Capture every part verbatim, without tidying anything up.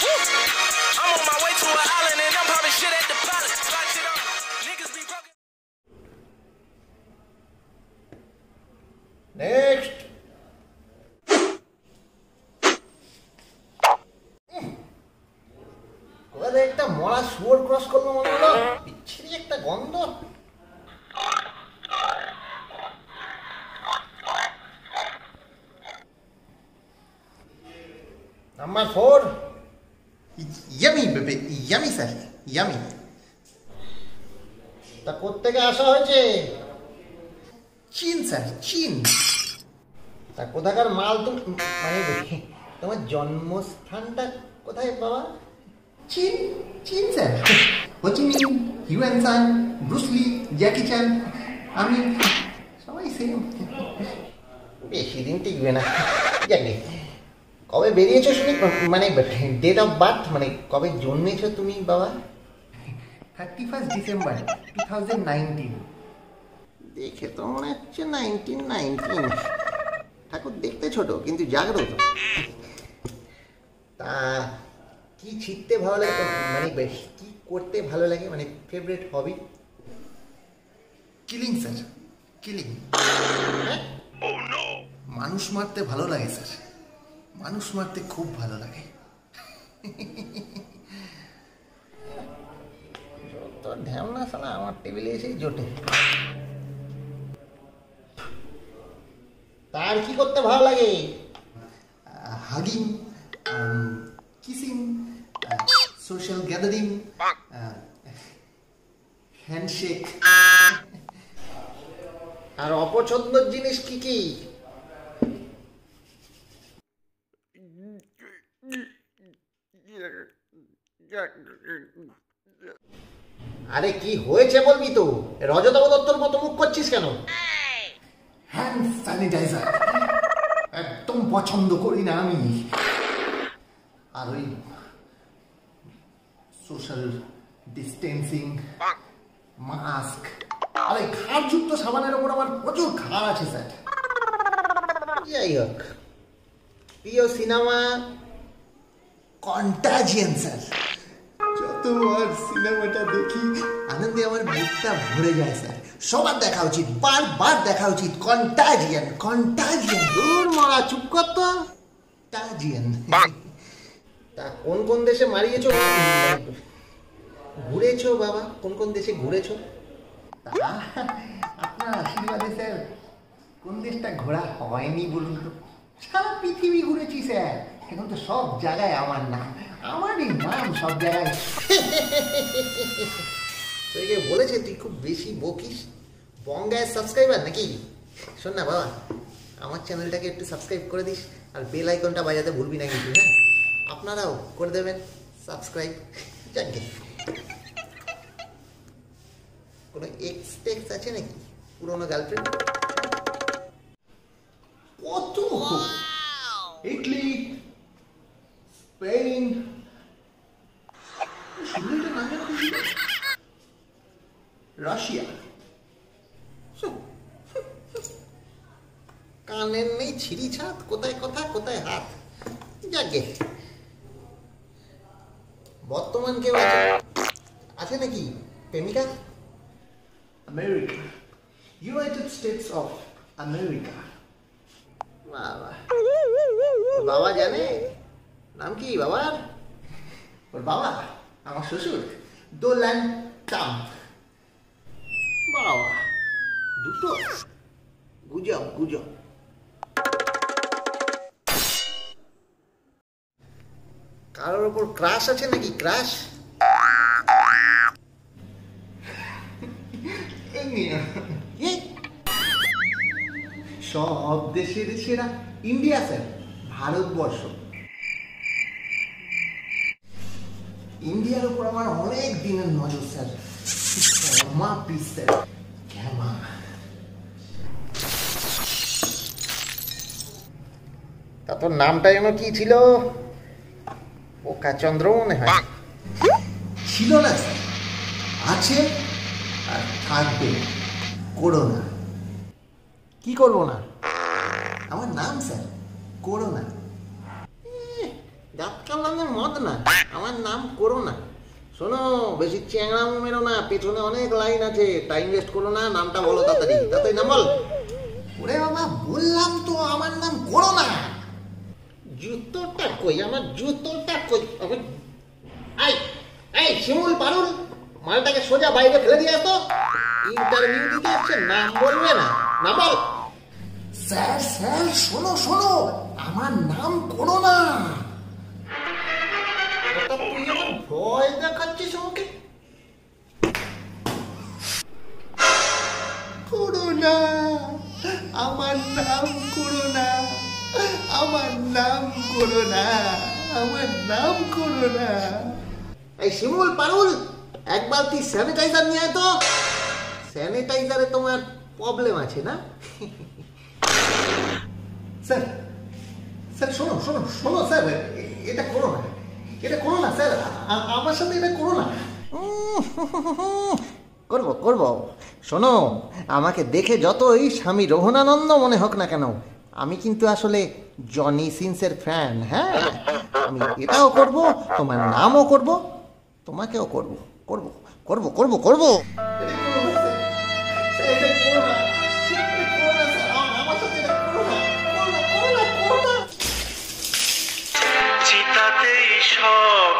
I'm on my way to an island and I'm popping shit at the pilot. Lock shit up. Niggas be broken. Next. কোথা থেকে একটা মরা শুয়োর cross করলো মনে হলো, বিচ্ছিরি একটা গন্ধ। Number four. Yummy baby, yummy sir, yummy. তা কোত্থেকে আসা হয়েছে? চীন স্যার, চীন। তা কোথাকার মাল তুমি, মানে তোমার জন্মস্থানটা কোথায় বাবা? চীন, চীন sir. Ho Chi Minh, Hiuen Tsang, Bruce Lee, Jackie Chan, আমি সবাই সেম। বেশি দিন টিকবে না। জানি কবে বেরিয়েছো শুনি, মানে ডেট অফ বার্থ, মানে কবে জন্মেছো তুমি বাবা? Thirty first December two thousand nineteen. দেখে তো মনে হচ্ছে নাইনটিন নাইনটিন। ঠাকুর দেখতে ছোট কিন্তু জাগ্রত। তা কি ছিটতে ভালো লাগে, মানে বেশ কি করতে ভালো লাগে, মানে favourite hobby? Killing sir, killing. মানুষ মারতে ভালো লাগে স্যার, মানুষ মারতে খুব ভালো লাগে। যত ঢ্যামনা শালা আমার টেবিলে এসেই জোটে। তার কি করতে ভালো লাগে? Hugging, kissing, social gathering, handshake. আর অপছন্দের জিনিস কি কি? আরে কি হয়েছে বলবি তো, রজতব দত্তর মতো মুখ করছিস কেন? হ্যান্ড স্যানিটাইজার একদম পছন্দ করি না আমি। আর ওই সোশ্যাল ডিস্টেন্সিং, মাস্ক, আর ওই খারযুক্ত সাবানের ওপর আমার প্রচুর খার আছে স্যার। যাই হোক, প্রিয় সিনেমা? কন্টাজিয়ান স্যার। যতবার সিনেমাটা দেখি আনন্দে আমার বুকটা ভরে যায় স্যার। সবার দেখা উচিত, বারবার দেখা উচিত। কন্টাজিয়ান, কন্টাজিয়ান। দূর মরা, চুপ কর তো। কন্টাজিয়ান। তা কোন কোন দেশে মারিয়েছো, ঘুরেছো বাবা? কোন কোন দেশে ঘুরেছো? তা আপনার আশীর্বাদে স্যার কোন দেশটা ঘোরা হয়নি বলুন তো? সারা পৃথিবী ঘুরেছি স্যার। এখন তো সব জায়গায় আমার নাম, আমারই নাম সব জায়গায়। তোকে বলেছে তুই খুব বেশি বকিস। বঙ্গায় সাবস্ক্রাইবার নাকি? শোন না বাবা, আমার চ্যানেলটাকে একটু সাবস্ক্রাইব করে দিস, আর বেল আইকনটা বাজাতে ভুলবি না কিন্তু। হ্যাঁ, আপনারাও করে দেবেন সাবস্ক্রাইব। যাকে কোনো এক্স টেক্স আছে নাকি, পুরোনো গার্লফ্রেন্ড? কত ইটলি, স্পেন, রাশিয়া। কানের নেই ছিঁড়ি ছাদ, কোথায় কথা কোথায় হাত। যাকে বর্তমান কেউ আছে আছে নাকি প্রেমিকা? America, United States of America. বাবা, বাবা জানে নাম কি বাবার? ওর বাবা আমার শ্বশুর ডোনাল্ড ট্রাম্প। বাবা, দুটো গুজব গুজব। কারোর ওপর ক্রাশ আছে নাকি? ক্রাশ? সব দেশের সেরা ইন্ডিয়া স্যার, ভারতবর্ষ। ইন্ডিয়ার উপর আমার অনেক দিনের নজর স্যার। মা প্লিজ স্যার, ক্ষমা। তা তোর নামটা যেন কি ছিল? পোকাচন্দ্র মনে হয়। ছিল না স্যার, আছে আর থাকবে করোনা। কি করবো না? আমার নাম স্যার করোনা। দাঁত কামড়ানোর মদ না, আমার নাম করোনা। শোনো, বেশি চ্যাংড়ামো মেরো না, পেছনে অনেক লাইন আছে, টাইম ওয়েস্ট করো না, নামটা বলো তাড়াতাড়ি, তাড়াতাড়ি নাম বল। ওরে বাবা, বললাম তো আমার নাম করোনা। জুতোটা কই, আমার জুতোটা কই? আমার এই এই শিমুল পারুল, মালটাকে সোজা বাইরে ফেলে দিয়ে আসতো। ইন্টারভিউ দিতে হচ্ছে, নাম বলবে না, নাম বল। স্যার স্যার শোনো শোনো, আমার নাম করোনা। ওটা তুই আমার ভয় দেখাচ্ছিস আমাকে? করোনা, আমার নাম করোনা, আমার নাম করোনা, আমার নাম করোনা। এই শিমুল পারুল, এক বালতি স্যানিটাইজার নিয়ে আয় তো। স্যানিটাইজারে তোমার প্রবলেম আছে না? স্যার স্যার শোনো শোনো শোনো স্যার, এ- এটা করো না, এটা করো না স্যার, আ- আমার সাথে এটা করো না। করব করব। শোনো, আমাকে দেখে যতই স্বামী রঘুনানন্দ মনে হোক না কেন, আমি কিন্তু আসলে জনি সিন্সের ফ্যান। হ্যাঁ, আমি এটাও করব, তোমার নামও করব, তোমাকেও করব করব করব করব করব। এটা করো না স্যার, স্যার এটা করো না, এটা করো না স্যার, আ- আমার সাথে এটা করো না, করো না, করো না, করো না। চিতাতেই সব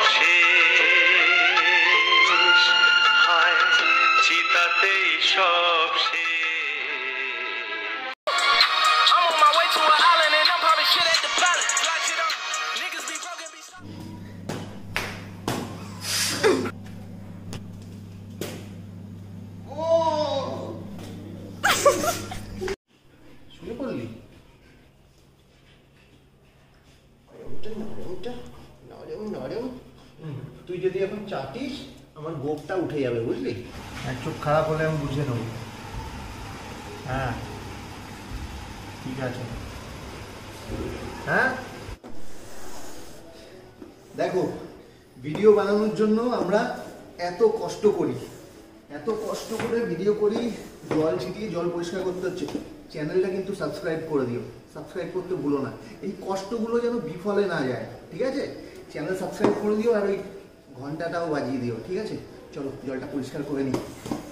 শেষ, হায় চিতাতেই সব শেষ। I'm on my way to an island and I'm popping shit at the pilot. Watch it up. Niggas be broken, be stuck. শুনে পড়লি? নরম নরম। তুই যদি এখন চাটিস, আমার গোপটা উঠে যাবে, বুঝলি? এক চোখ খারাপ হলে আমি বুঝে নেব। হ্যাঁ ঠিক আছে। হ্যাঁ, দেখো, ভিডিও বানানোর জন্য আমরা এত কষ্ট করি, এত কষ্ট করে ভিডিও করি, জল ছিটিয়ে জল পরিষ্কার করতে হচ্ছে। চ্যানেলটা কিন্তু সাবস্ক্রাইব করে দিও, সাবস্ক্রাইব করতে ভুলো না। এই কষ্টগুলো যেন বিফলে না যায়, ঠিক আছে? চ্যানেল সাবস্ক্রাইব করে দিও আর ওই ঘন্টাটাও বাজিয়ে দিও, ঠিক আছে? চলো জলটা পরিষ্কার করে নিই।